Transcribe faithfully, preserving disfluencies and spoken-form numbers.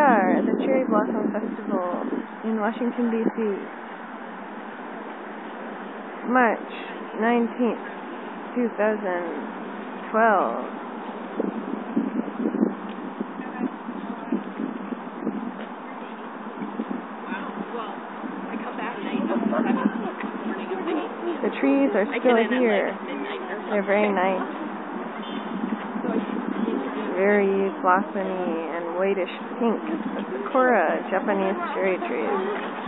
are, the Cherry Blossom Festival in Washington, D C March nineteenth, two thousand twelve. The trees are still here. They're very nice. Very blossomy and whitish pink. The Sakura Japanese cherry trees.